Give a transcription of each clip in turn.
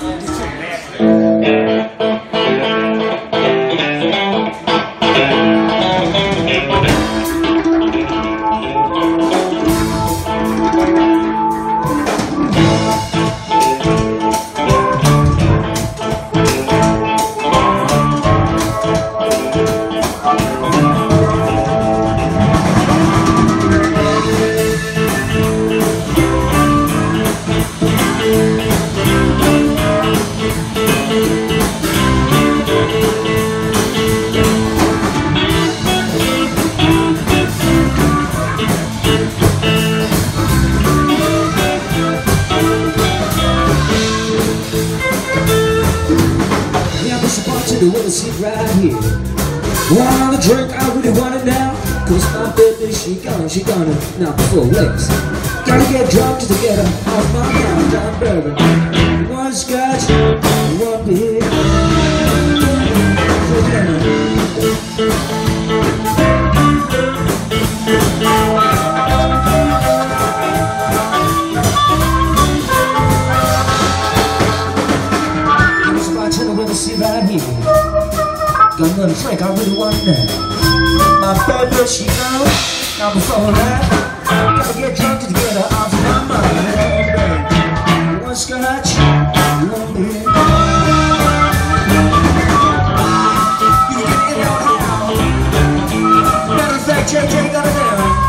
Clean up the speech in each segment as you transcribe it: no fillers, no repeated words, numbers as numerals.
Sit right here. Want another drink? I really want it now. Cause my baby, she gonna knock the full legs. Gotta get drunk to get her off my mind. I'm bourbon. One scotch, one beer. It's about 10 with a sit right here. Got another drink, I really want that. My baby, she knows I'm before that. Gotta get drunk to get her off my mind. One scotch, one beer. You can get it on how. Matter of fact, JJ got it down.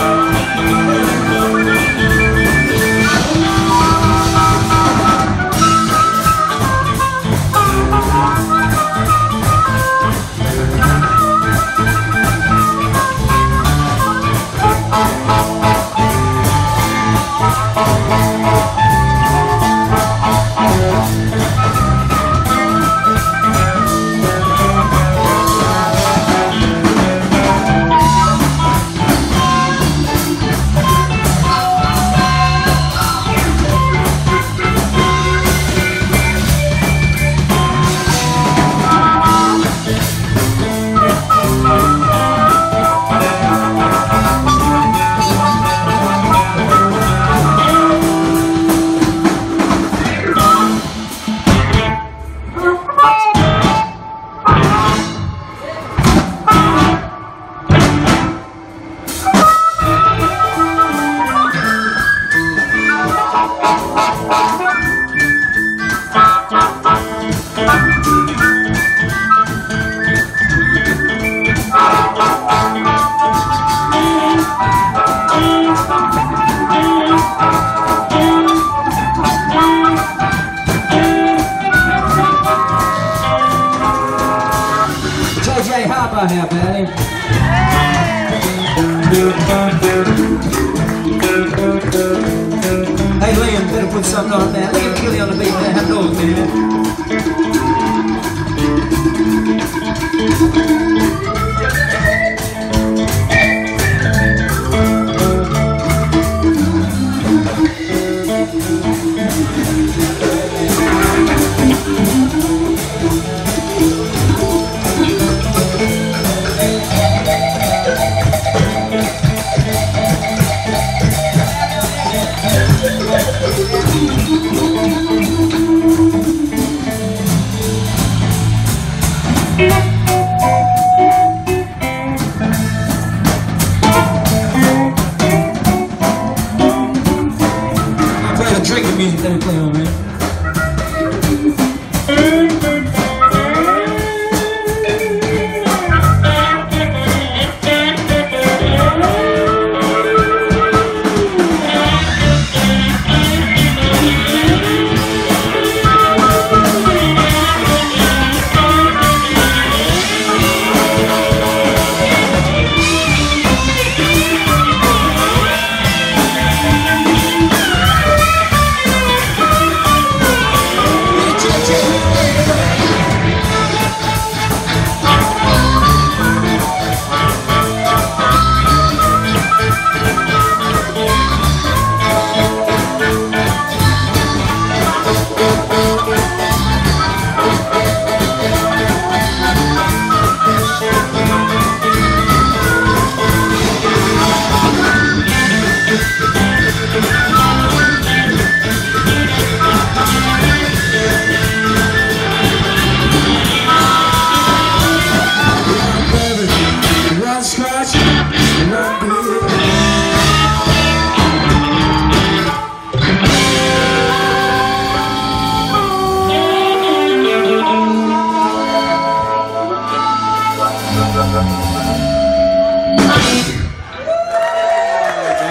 Harper here, Patty. Hey Liam, better put something on there. Liam Killy on the beat there. Have noise, man.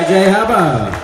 DJ Harper.